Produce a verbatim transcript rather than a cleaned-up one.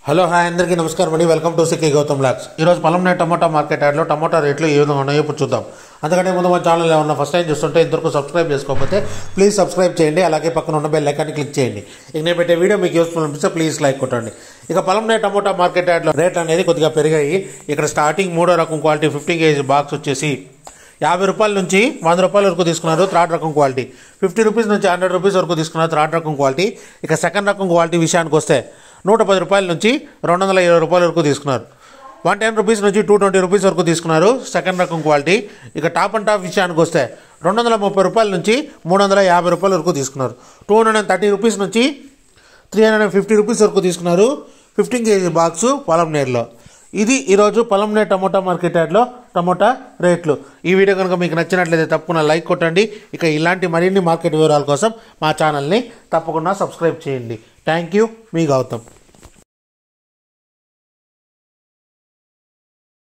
Hello hi అందరికీ నమస్కారం అండి. వెల్కమ్ టు సికే గౌతమ్ లాక్స్. ఈరోజు పలమనేర్ టమోటా మార్కెట్ యాడ్లో టమోటా రేట్లు ఏ విధంగా ఉన్నాయో ఇప్పుడు చూద్దాం. అందుకంటే ముందు మన ఛానల్ ఏమన్నా ఫస్ట్ టైం చూస్తుంటే ఇంతవరకు సబ్స్క్రైబ్ చేసుకోకపోతే ప్లీజ్ సబ్స్క్రైబ్ చేయండి. అలాగే పక్కన ఉన్న బెల్ ఐకాన్ని క్లిక్ చేయండి. ఇక నేను పెట్టే వీడియో మీకు యూస్ఫుల్ అనిపిస్తే ప్లీజ్ లైక్ కొట్టండి. ఇక పలమనేర్ టమోటా మార్కెట్ యాడ్లో రేట్లు అనేది కొద్దిగా పెరిగాయి. ఇక్కడ స్టార్టింగ్ మూడో రకం క్వాలిటీ ఫిఫ్టీ కేజీ బాక్స్ వచ్చేసి యాభై రూపాయల నుంచి వంద రూపాయల వరకు తీసుకున్నారు. థర్డ్ రకం క్వాలిటీ ఫిఫ్టీ రూపీస్ నుంచి హండ్రెడ్ రూపీస్ వరకు తీసుకున్నారు. థర్డ్ రకం క్వాలిటీ. ఇక సెకండ్ రకం క్వాలిటీ విషయానికి వస్తే నూట పది రూపాయల నుంచి రెండు వందల ఇరవై రూపాయల వరకు తీసుకున్నారు. వన్ టెన్ రూపీస్ నుంచి టూ ట్వంటీ రూపీస్ వరకు తీసుకున్నారు సెకండ్ రకం క్వాలిటీ. ఇక టాప్ అండ్ టాప్ విషయానికి వస్తే రెండు వందల ముప్పై రూపాయల నుంచి మూడు వందల యాభై రూపాయల వరకు తీసుకున్నారు. Two hundred and thirty rupees నుంచి three hundred and fifty rupees వరకు తీసుకున్నారు ఫిఫ్టీన్ కేజీ బాక్సు పలమనేర్లో. ఇది ఈరోజు పలమనేర్ టమోటా మార్కెట్ యార్డ్లో టమోటా రేట్లు. ఈ వీడియో కనుక మీకు నచ్చినట్లయితే తప్పకుండా లైక్ కొట్టండి. ఇక ఇలాంటి మరిన్ని మార్కెట్ వివరాల కోసం మా ఛానల్ని తప్పకుండా సబ్స్క్రైబ్ చేయండి. థ్యాంక్ యూ, మీ గౌతమ్.